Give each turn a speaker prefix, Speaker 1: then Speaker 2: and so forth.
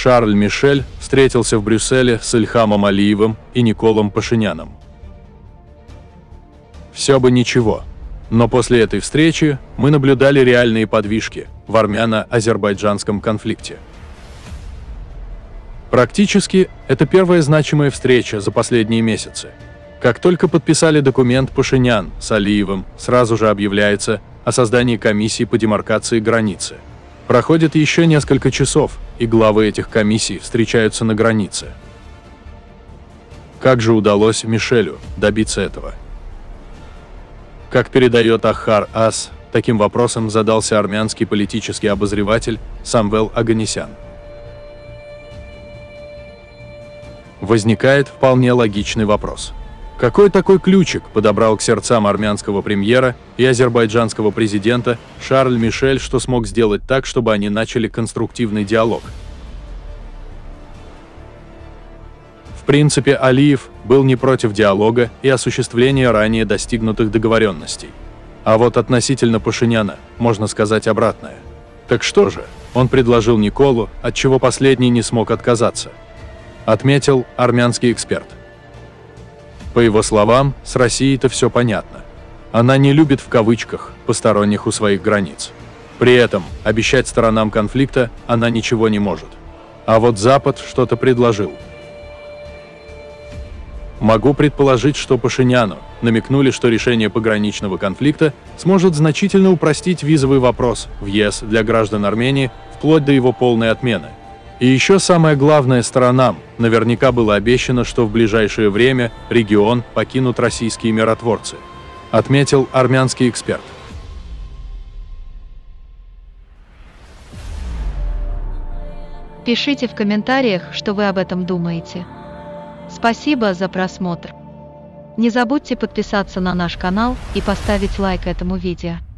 Speaker 1: Шарль Мишель встретился в Брюсселе с Ильхамом Алиевым и Николом Пашиняном. Все бы ничего, но после этой встречи мы наблюдали реальные подвижки в армяно-азербайджанском конфликте. Практически это первая значимая встреча за последние месяцы. Как только подписали документ Пашинян с Алиевым, сразу же объявляется о создании комиссии по демаркации границы. Проходит еще несколько часов, и главы этих комиссий встречаются на границе. Как же удалось Мишелю добиться этого? Как передает Ахар Ас, таким вопросом задался армянский политический обозреватель Самвел Оганесян. Возникает вполне логичный вопрос. Какой такой ключик подобрал к сердцам армянского премьера и азербайджанского президента Шарль Мишель, что смог сделать так, чтобы они начали конструктивный диалог? В принципе, Алиев был не против диалога и осуществления ранее достигнутых договоренностей. А вот относительно Пашиняна можно сказать обратное. Так что же, он предложил Николу, от чего последний не смог отказаться, отметил армянский эксперт. По его словам, с Россией-то все понятно. Она не любит в кавычках посторонних у своих границ. При этом обещать сторонам конфликта она ничего не может. А вот Запад что-то предложил. Могу предположить, что Пашиняну намекнули, что решение пограничного конфликта сможет значительно упростить визовый вопрос в ЕС для граждан Армении, вплоть до его полной отмены. И еще самое главное, сторонам наверняка было обещано, что в ближайшее время регион покинут российские миротворцы, отметил армянский эксперт.
Speaker 2: Пишите в комментариях, что вы об этом думаете. Спасибо за просмотр. Не забудьте подписаться на наш канал и поставить лайк этому видео.